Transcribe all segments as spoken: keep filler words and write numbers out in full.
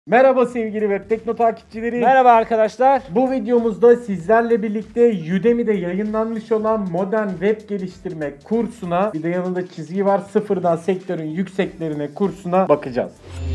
Merhaba sevgili Web Tekno takipçileri. Merhaba arkadaşlar. Bu videomuzda sizlerle birlikte Udemy'de yayınlanmış olan modern web geliştirme kursuna, bir de yanında çizgi var, sıfırdan sektörün yükseklerine kursuna bakacağız.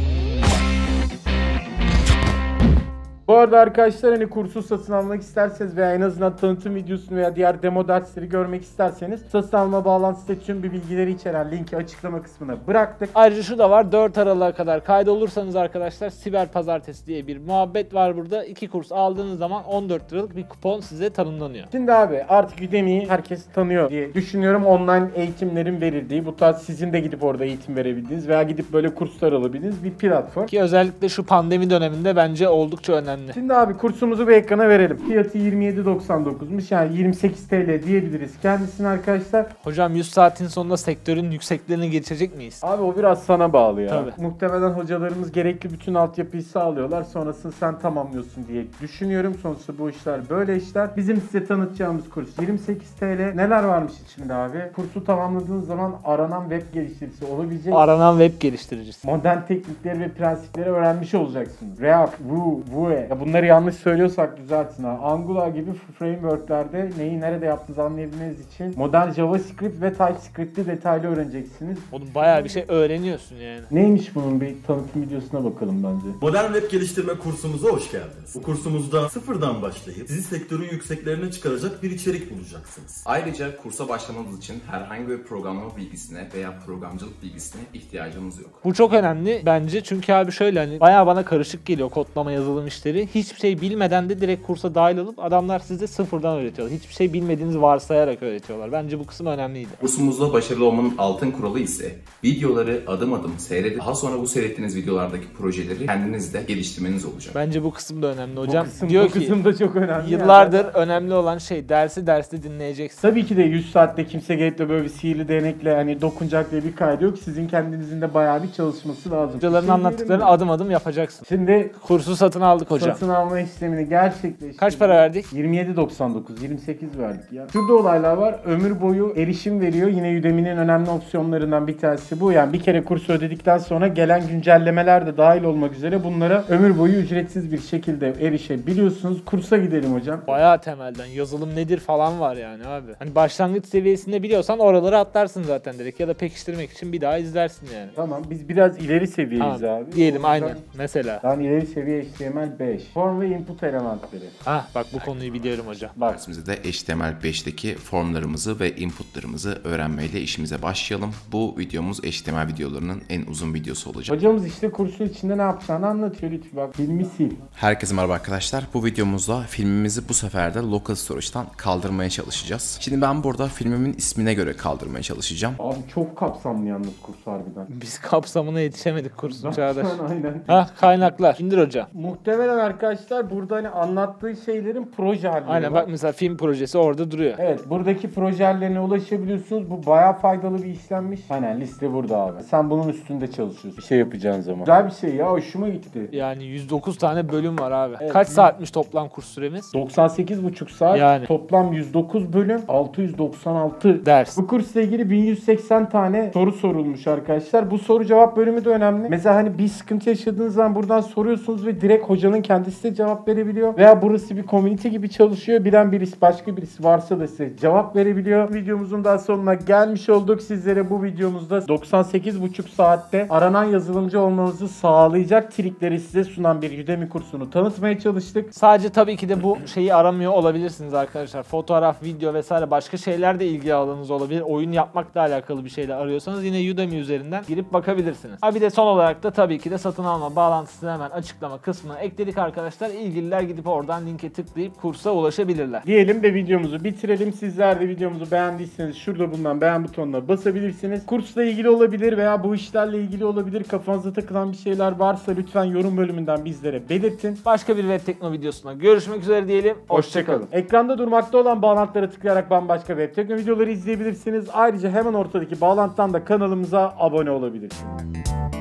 Bu arada arkadaşlar, hani kursu satın almak isterseniz veya en azından tanıtım videosunu veya diğer demo dersleri görmek isterseniz satın alma bağlantısında tüm bir bilgileri içeren linki açıklama kısmına bıraktık. Ayrıca şu da var, dört Aralık'a kadar kaydolursanız arkadaşlar Siber Pazartesi diye bir muhabbet var burada. İki kurs aldığınız zaman on dört liralık bir kupon size tanımlanıyor. Şimdi abi artık Udemy'yi herkes tanıyor diye düşünüyorum. Online eğitimlerin verildiği, bu tarz sizin de gidip orada eğitim verebildiğiniz veya gidip böyle kurslar alabildiğiniz bir platform. Ki özellikle şu pandemi döneminde bence oldukça önemli. Şimdi abi kursumuzu bir ekrana verelim. Fiyatı yirmi yedi doksan dokuzmuş, yani yirmi sekiz TL diyebiliriz kendisine arkadaşlar. Hocam yüz saatin sonunda sektörün yükseklerine geçecek miyiz? Abi o biraz sana bağlı ya. Tabii. Muhtemelen hocalarımız gerekli bütün altyapıyı sağlıyorlar. Sonrasını sen tamamlıyorsun diye düşünüyorum. Sonuçta bu işler böyle işler. Bizim size tanıtacağımız kurs yirmi sekiz TL. Neler varmış içinde abi? Kursu tamamladığınız zaman aranan web geliştiricisi olabilecek. Aranan web geliştiricisi. Modern teknikleri ve prensipleri öğrenmiş olacaksınız. React, Vue, Vue. Ya bunları yanlış söylüyorsak düzeltin ha. Angular gibi frameworklerde neyi nerede yaptığınızı anlayabilmeniz için modern JavaScript ve TypeScript'i detaylı öğreneceksiniz. Oğlum bayağı bir şey öğreniyorsun yani. Neymiş bunun, bir tanıtım videosuna bakalım bence. Modern web geliştirme kursumuza hoş geldiniz. Bu kursumuzda sıfırdan başlayıp sizi sektörün yükseklerine çıkaracak bir içerik bulacaksınız. Ayrıca kursa başlamanız için herhangi bir programlama bilgisine veya programcılık bilgisine ihtiyacımız yok. Bu çok önemli bence, çünkü abi şöyle, hani bayağı bana karışık geliyor kodlama, yazılım işleri. Hiçbir şey bilmeden de direkt kursa dahil olup adamlar size sıfırdan öğretiyorlar. Hiçbir şey bilmediğinizi varsayarak öğretiyorlar. Bence bu kısım önemliydi. Kursumuzda başarılı olmanın altın kuralı ise videoları adım adım seyredip daha sonra bu seyrettiğiniz videolardaki projeleri kendiniz de geliştirmeniz olacak. Bence bu kısım da önemli hocam. Bu kısım, Diyor bu ki kısım da çok önemli. yıllardır yani. önemli olan şey dersi derste dinleyeceksin. Tabii ki de yüz saatte kimse gelip de böyle bir sihirli değnekle hani dokunacak diye bir kaydı yok. Sizin kendinizin de bayağı bir çalışması lazım. Hocaların Şey anlattıklarını diyelim mi? adım adım yapacaksın. Şimdi Kursu satın aldık hocam. satın alma işlemini gerçekleştirdik. Kaç para verdik? yirmi yedi doksan dokuz, yirmi sekiz verdik ya. Şurada olaylar var. Ömür boyu erişim veriyor. Yine Udemy'nin önemli opsiyonlarından bir tanesi bu. Yani bir kere kursu ödedikten sonra gelen güncellemeler de dahil olmak üzere bunlara ömür boyu ücretsiz bir şekilde erişebiliyorsunuz. Kursa gidelim hocam. Bayağı temelden yazılım nedir falan var yani abi. Hani başlangıç seviyesinde biliyorsan oraları atlarsın zaten direkt, ya da pekiştirmek için bir daha izlersin yani. Tamam, biz biraz ileri seviyeyiz Tamam, abi. diyelim O yüzden aynen. Mesela. Ben ileri seviye H T M L beş. Form ve input elementleri. Hah bak, bu konuyu biliyorum hocam. Bak. Dersimizde de H T M L beşteki formlarımızı ve inputlarımızı öğrenmeyle işimize başlayalım. Bu videomuz H T M L videolarının en uzun videosu olacak. Hocamız işte kursun içinde ne yapacağını anlatıyor lütfen. Bak, filmi sil. Herkese merhaba arkadaşlar. Bu videomuzda filmimizi bu sefer de Local Storage'dan kaldırmaya çalışacağız. Şimdi ben burada filmimin ismine göre kaldırmaya çalışacağım. Abi çok kapsamlı yalnız kurs harbiden. Biz kapsamına yetişemedik kursun Çağdaş. Aynen. Hah, kaynaklar. İndir hocam. Muhtemelen arkadaşlar burada hani anlattığı şeylerin proje halleri Aynen var. bak, mesela film projesi orada duruyor. Evet, buradaki proje hallerine ulaşabiliyorsunuz. Bu bayağı faydalı bir işlenmiş. Aynen, liste burada abi. Sen bunun üstünde çalışıyorsun. Bir şey yapacağın zaman. Güzel bir şey ya, hoşuma gitti. Yani yüz dokuz tane bölüm var abi. Evet. Kaç saatmiş toplam kurs süremiz? doksan sekiz buçuk saat. Yani. Toplam yüz dokuz bölüm, altı yüz doksan altı Ders. Bu kursla ilgili bin yüz seksen tane soru sorulmuş arkadaşlar. Bu soru cevap bölümü de önemli. Mesela hani bir sıkıntı yaşadığınız zaman buradan soruyorsunuz ve direkt hocanın kendisi de cevap verebiliyor. Veya burası bir community gibi çalışıyor. Bilen birisi, başka birisi varsa da size cevap verebiliyor. Videomuzun daha sonuna gelmiş olduk. Sizlere bu videomuzda doksan sekiz buçuk saatte aranan yazılımcı olmanızı sağlayacak trikleri size sunan bir Udemy kursunu tanıtmaya çalıştık. Sadece tabii ki de bu şeyi aramıyor olabilirsiniz arkadaşlar. Fotoğraf, video vesaire başka şeyler de ilgi alanınız olabilir. Oyun yapmakla alakalı bir şeyler arıyorsanız yine Udemy üzerinden girip bakabilirsiniz. Ha bir de son olarak da tabii ki de satın alma bağlantısını hemen açıklama kısmına ekledik arkadaşlar. İlgililer gidip oradan linke tıklayıp kursa ulaşabilirler. Diyelim ve videomuzu bitirelim. Sizler de videomuzu beğendiyseniz şurada bulunan beğen butonuna basabilirsiniz. Kursla ilgili olabilir veya bu işlerle ilgili olabilir. Kafanıza takılan bir şeyler varsa lütfen yorum bölümünden bizlere belirtin. Başka bir Web Tekno videosuna görüşmek üzere diyelim. Hoşçakalın. Ekranda durmakta olan bağlantılara tıklayarak bambaşka Web Tekno videoları izleyebilirsiniz. Ayrıca hemen ortadaki bağlantıdan da kanalımıza abone olabilirsiniz.